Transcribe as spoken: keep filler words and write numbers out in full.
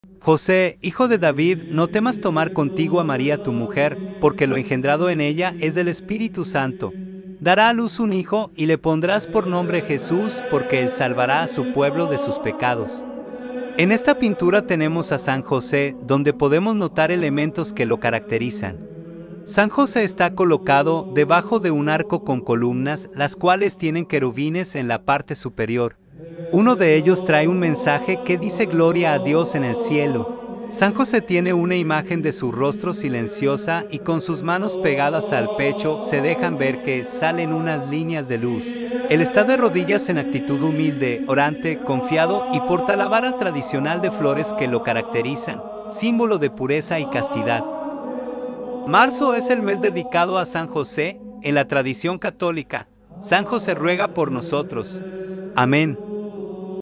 José, hijo de David, no temas tomar contigo a María tu mujer, porque lo engendrado en ella es del Espíritu Santo. Dará a luz un hijo y le pondrás por nombre Jesús, porque él salvará a su pueblo de sus pecados. En esta pintura tenemos a San José, donde podemos notar elementos que lo caracterizan. San José está colocado debajo de un arco con columnas, las cuales tienen querubines en la parte superior. Uno de ellos trae un mensaje que dice gloria a Dios en el cielo. San José tiene una imagen de su rostro silenciosa y con sus manos pegadas al pecho se dejan ver que salen unas líneas de luz. Él está de rodillas en actitud humilde, orante, confiado y porta la vara tradicional de flores que lo caracterizan, símbolo de pureza y castidad. Marzo es el mes dedicado a San José en la tradición católica. San José ruega por nosotros. Amén.